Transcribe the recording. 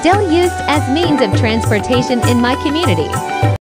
still used as means of transportation in my community.